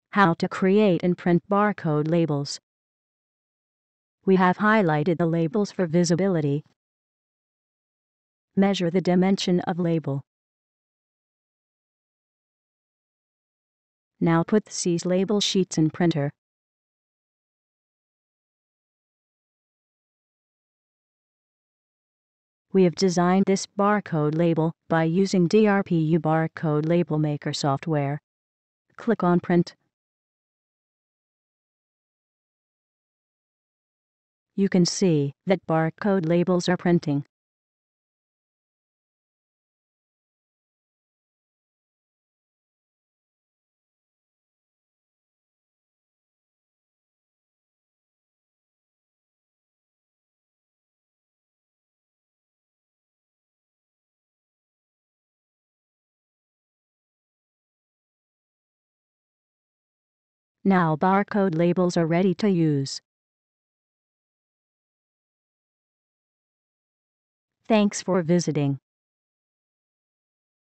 How to create and print barcode labels. We have highlighted the labels for visibility. Measure the dimension of label. Now put these label sheets in printer. We have designed this barcode label by using DRPU Barcode Label Maker software. Click on Print. You can see that barcode labels are printing. Now barcode labels are ready to use. Thanks for visiting.